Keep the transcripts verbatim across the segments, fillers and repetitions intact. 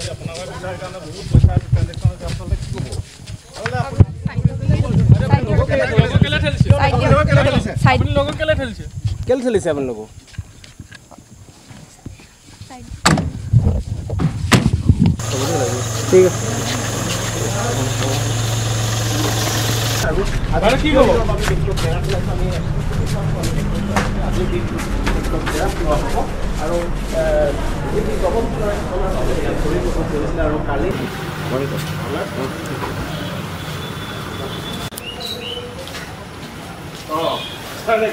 কেলে ঠেলিছে আপোনালোক ঠিক আছে আরে কি হলো আৰু এই তখন আৰু কালি Oh, sorry.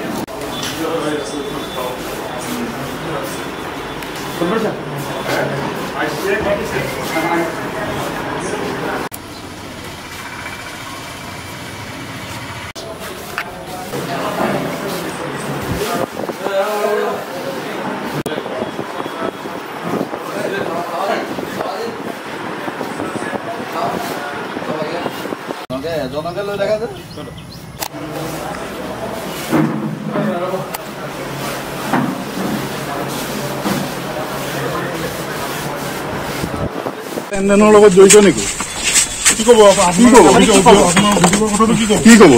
Conversion. I see what is it. Okay, don't get look at it. এন্দনৰ লগত জড়িত নেকি কি কব আপুনি কথাটো কি কব কি কব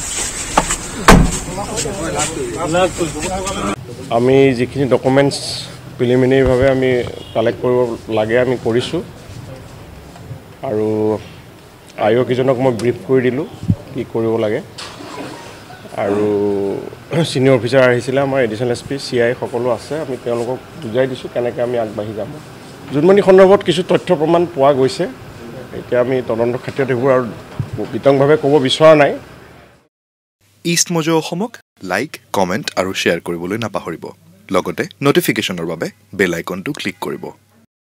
আমি যিখিনি ডকুমেন্টস প্ৰিলিমিনাৰী ভাৱে আমি কালেক্ট কৰিব লাগে আমি কৰিছো আৰু আয়োগ কিজনক মই ব্ৰিফ কৰি দিলো কি কৰিব লাগে আৰু সিনিয়ৰ অফিচাৰ আহিছিল আমাৰ এডিশনাল এসপি সিআই সকলো আছে আমি তেওঁলোকক বুজাই দিছো কেনেকৈ আমি আগবাঢ়ি যাম জুনমনি সন্দৰ্ভত কিছু তথ্য প্ৰমাণ পোৱা গৈছে এতিয়া আমি তদন্ত ক্ষেত্ৰত এইবোৰ আৰু বিতংভাৱে ক'ব বিচৰা নাই ইষ্টমোজো অসমক লাইক কমেন্ট আৰু শেয়াৰ কৰিবলৈ নাপাহৰিব লগতে নটিফিকেশনৰ বাবে বেল আইকনটো ক্লিক কৰিব